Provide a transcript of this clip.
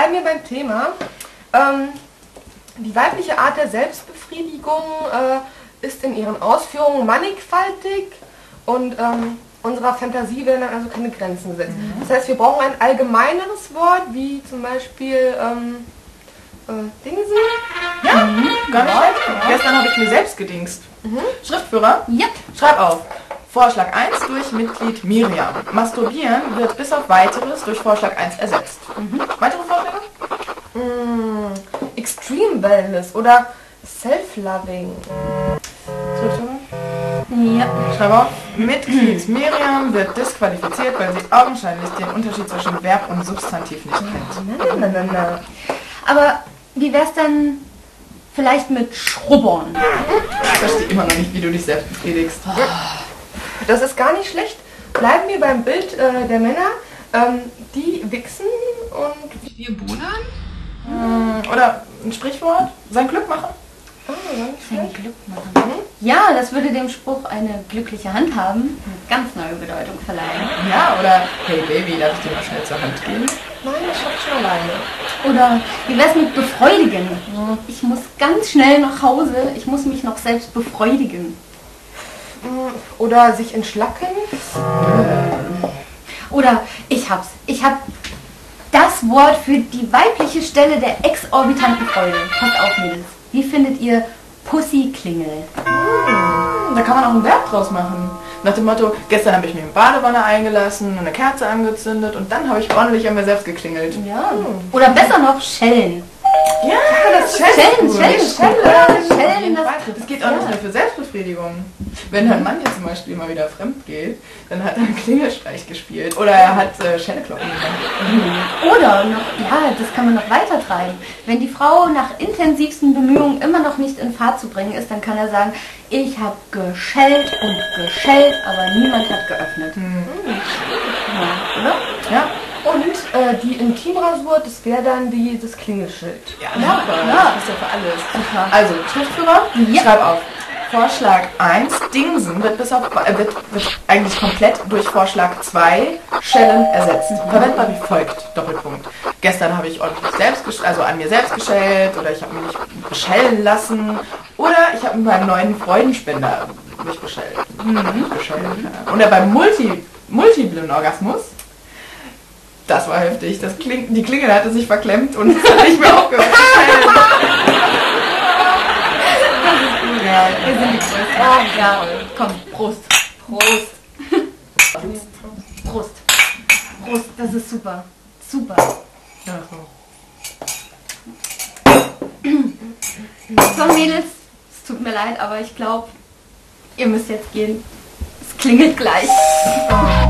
bleiben wir beim Thema. Die weibliche Art der Selbstbefriedigung ist in ihren Ausführungen mannigfaltig und unserer Fantasie werden dann also keine Grenzen gesetzt. Das heißt, wir brauchen ein allgemeineres Wort, wie zum Beispiel Dingsen. Ja, gar nicht schlecht. Gestern habe ich mir selbst gedingst. Schriftführer? Ja. Schreib auf. Vorschlag 1 durch Mitglied Miriam. Masturbieren wird bis auf Weiteres durch Vorschlag 1 ersetzt. Weitere Vorschläge? Extreme Wellness oder Self-Loving. Schriftführer? Ja. Schreib auf. Mitglied Miriam wird disqualifiziert, weil sie augenscheinlich den Unterschied zwischen Verb und Substantiv nicht kennt. Na. Aber wie wär's denn vielleicht mit Schrubbern? Ich verstehe immer noch nicht, wie du dich selbst befriedigst. Das ist gar nicht schlecht. Bleiben wir beim Bild der Männer. Die wichsen und wir bodern. Oder ein Sprichwort? Sein Glück machen? Sein Glück machen. Ja, das würde dem Spruch eine glückliche Hand haben, eine ganz neue Bedeutung verleihen. Ja, oder hey Baby, darf ich dir mal schnell zur Hand geben? Nein, ich schaff schon alleine. Oder wie wär's mit befreutigen? Ich muss ganz schnell nach Hause, ich muss mich noch selbst befreutigen. Oder sich entschlacken. Oder ich hab das Wort für die weibliche Stelle der exorbitanten Freude. Passt auf, Mädels. Wie findet ihr Pussyklingel? Da kann man auch ein Verb draus machen. Nach dem Motto, gestern habe ich mich in Badewanne eingelassen und eine Kerze angezündet und dann habe ich ordentlich an mir selbst geklingelt. Ja. Oder besser noch, schellen. Ja, das Schellen. Das geht auch nicht nur für Selbstbefriedigung. Wenn ein Mann jetzt zum Beispiel mal wieder fremd geht, dann hat er einen Klingelstreich gespielt. Oder er hat Schellekloppen gemacht. Oder noch, ja, das kann man noch weiter treiben. Wenn die Frau nach intensivsten Bemühungen immer noch nicht in Fahrt zu bringen ist, dann kann er sagen, ich habe geschellt und geschellt, aber niemand hat geöffnet. Ja, oder? Ja. Und die Intimrasur, das wäre dann das Klingelschild. Ja, super. Das ist ja für alles. Super. Also, Schriftführer, schreib auf. Vorschlag 1, Dingsen, wird eigentlich komplett durch Vorschlag 2, Schellen, ersetzt. Verwendbar wie folgt, Doppelpunkt. Gestern habe ich ordentlich an mir selbst geschellt oder ich habe mich beschellen lassen oder ich habe beim neuen Freudenspender mich beschellt. Oder beim multiplen Orgasmus. Das war heftig. Die Klingel hatte sich verklemmt und es hat nicht mehr aufgehört. Wir sind die Größten. Ja, komm, Prost. Prost, das ist super. Super. Ja, So, Mädels, es tut mir leid, aber ich glaube, ihr müsst jetzt gehen. Es klingelt gleich.